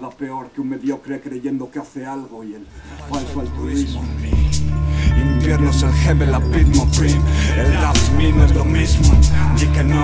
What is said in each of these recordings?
nada peor que un mediocre creyendo que hace algo y el falso altruismo. Inviernos el jefe, la Pitmo Cream. El rap sin no es lo mismo. Y que no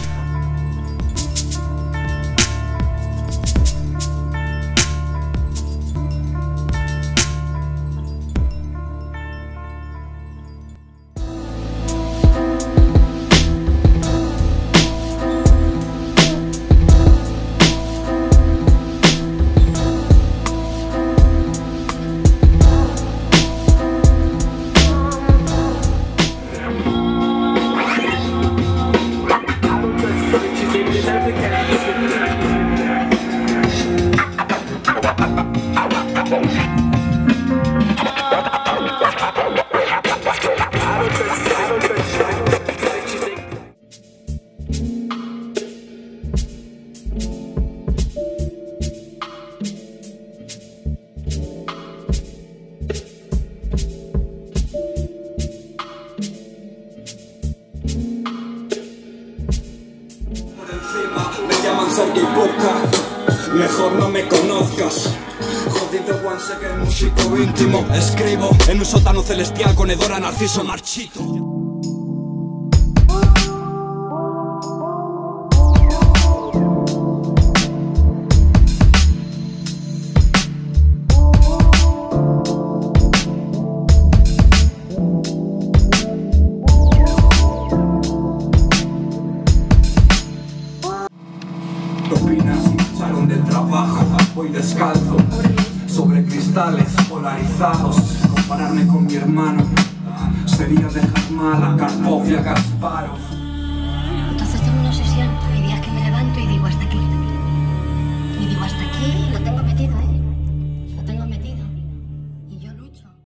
Me llaman Sergei Pupka, mejor no me conozcas. Jodido one second, músico íntimo. escribo en un sótano celestial con hedor a narciso marchito. ¿Qué opinas? Salón del trabajo, voy descalzo sobre cristales polarizados. Compararme con mi hermano sería dejar mal a Karpov y a Kasparov.